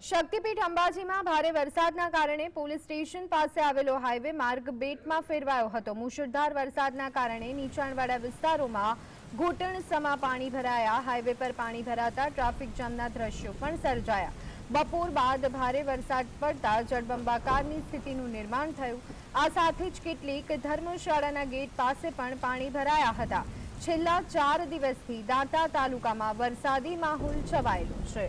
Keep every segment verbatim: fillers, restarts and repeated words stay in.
શક્તિપીઠ અંબાજીમાં ભારે વરસાદના કારણે પોલીસ સ્ટેશન પાસે આવેલો હાઈવે માર્ગ બેટમાં ફેરવાયો હતો। મુશળધાર વરસાદના કારણે નીચાણવાળા વિસ્તારોમાં ઘૂંટણસમા પાણી ભરાયા। હાઈવે પર પાણી ભરાતા ટ્રાફિક જામના દ્રશ્યો પણ સર્જાયા। બપોર બાદ ભારે વરસાદ પડતા જળબંબાકારની સ્થિતિનું નિર્માણ થયું। આ સાથે જ કેટલીક ધર્મશાળાના ગેટ પાસે પણ પાણી ભરાયા હતા। છેલ્લા ચાર દિવસથી દાંતા તાલુકામાં વરસાદી માહોલ છવાયેલો છે।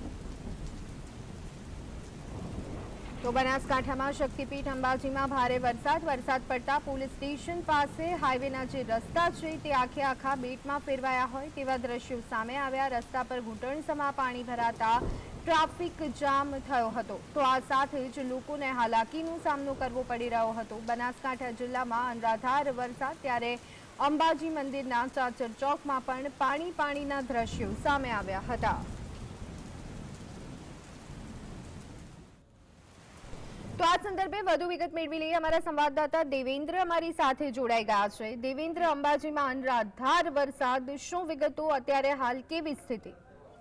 तो बनासकांठामां शक्तिपीठ अंबाजीमां भारे वरसाद वरसाद पड़ता पोलीस स्टेशन पासे हाईवेना जे रस्ता छे ते आखे आखा बेटमां फेरवाया होय तेवा दृश्यो सामे आव्या। रस्ता पर घूंटणसमा पाणी भराता ट्राफिक जाम थयो हतो। तो आ साथे ज लोकोने हालाकीनो सामनो करवो पड़ी रह्यो हतो। बनासकांठा जिल्लामां अनराधार वरसाद त्यारे अंबाजी मंदिरना चाचर चौकमां पण पाणी पाणीना दृश्यो सामे आव्या हता। तो आ संदर्भे વધુ વિગત મેળવી લઈએ। અમારા સંવાદદાતા દેવેન્દ્ર અમારી સાથે જોડાઈ ગયા છે। દેવેન્દ્ર, અંબાજીમાં અનરાધાર વરસાદ, શું વિગતો, અત્યારે હાલ કેવી સ્થિતિ?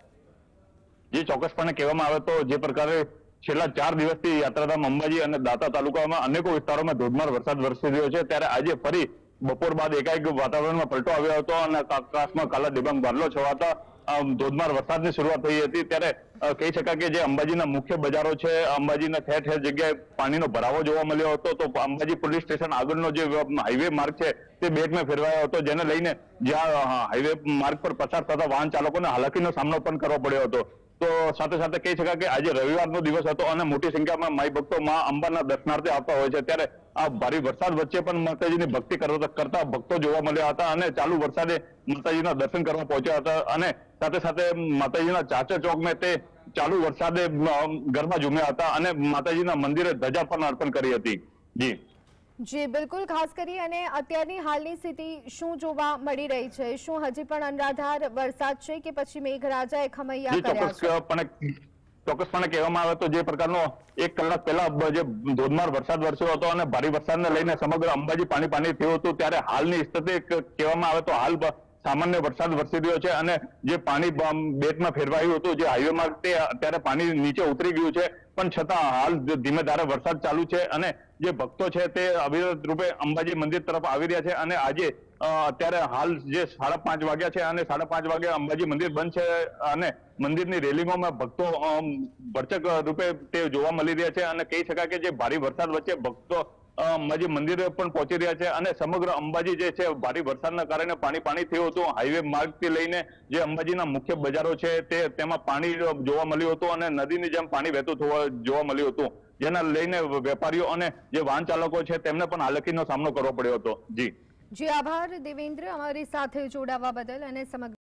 જે ચોક્કસપણે કહેવામાં આવે તો જે પ્રકારે છેલ્લા ચાર દિવસથી યાત્રાધામ અંબાજી અને દાંતા તાલુકામાં અનેકો વિસ્તારોમાં ધોધમાર વરસાદ વરસી રહ્યો છે, ત્યારે આજે ફરી બપોર બાદ એકાએક વાતાવરણમાં પલટો આવ્યો હતો અને આકાશમાં કાલા ડિબાંગ બાદલો છવાતા ધોધમાર વરસાદની શરૂઆત થઈ હતી। ત્યારે કહી શકાય કે જે અંબાજીના મુખ્ય બજારો છે, અંબાજીના ઠેર ઠેર જગ્યાએ પાણીનો ભરાવો જોવા મળ્યો હતો। તો અંબાજી પોલીસ સ્ટેશન આગળનો જે હાઈવે માર્ગ છે તે બેટમાં ફેરવાયો હતો, જેને લઈને જ્યાં હાઈવે માર્ગ પર પસાર થતા વાહન ચાલકોને હાલાકીનો સામનો પણ કરવો પડ્યો હતો। તો સાથે સાથે કહી શકાય કે આજે રવિવારનો દિવસ હતો અને મોટી સંખ્યામાં માઈ ભક્તો માં અંબાના દર્શનાર્થે આવતા હોય છે, ત્યારે આ ભારે વરસાદ વચ્ચે પણ માતાજીની ભક્તિ કરતા ભક્તો જોવા મળ્યા હતા અને ચાલુ વરસાદે માતાજીના દર્શન કરવા પહોંચ્યા હતા અને સાથે સાથે માતાજીના ચાચર ચોકમાં તે ચાલુ વરસાદે ગરબા ઝૂમ્યા હતા અને માતાજીના મંદિરે ધજા પણ અર્પણ કરી હતી। જી જી બિલકુલ, ખાસ કરી અને અત્યારની હાલની સ્થિતિ શું જોવા મળી રહી છે? શું હજી પણ અનરાધાર વરસાદ છે કે પછી મેઘરાજાએ ખમૈયા કર્યા છે? ચોક્કસપણે કહેવામાં આવે તો જે પ્રકારનો એક કલાક પહેલા જે ધોધમાર વરસાદ વરસ્યો હતો અને ભારે વરસાદને લઈને સમગ્ર અંબાજી પાણી પાણી થયું હતું, ત્યારે હાલની સ્થિતિ કહેવામાં આવે તો હાલ સામાન્ય વરસાદ વરસી રહ્યો છે અને જે પાણી બેટમાં ફેરવાયું હતું જે હાઈવે માર્ગ તે અત્યારે પાણી નીચે ઉતરી ગયું છે, પણ છતાં હાલ ધીમે ધારે વરસાદ ચાલુ છે અને જે ભક્તો છે તે અવિરત રૂપે અંબાજી મંદિર તરફ આવી રહ્યા છે। અને આજે અત્યારે હાલ જે સાડા પાંચ વાગ્યા છે અને સાડા પાંચ વાગે અંબાજી મંદિર બંધ છે અને મંદિરની રેલિંગોમાં ભક્તો ભરચક રૂપે તે જોવા મળી રહ્યા છે અને કહી શકાય કે જે ભારે વરસાદ વચ્ચે ભક્તો અંબાજી મંદિરે પણ પહોંચી રહ્યા છે અને સમગ્ર અંબાજી જે છે ભારે વરસાદના કારણે પાણી પાણી થયું હતું। હાઈવે માર્ગથી લઈને જે અંબાજીના મુખ્ય બજારો છે તે તેમાં પાણી જોવા મળ્યું હતું અને નદીની જેમ પાણી વહેતું જોવા મળ્યું હતું, જેના લઈને વેપારીઓ અને જે વાહન ચાલકો છે તેમને પણ હાલાકીનો સામનો કરવો પડ્યો હતો। જી જી આભાર દેવેન્દ્ર, અમારી સાથે જોડાવા બદલ અને સમગ્ર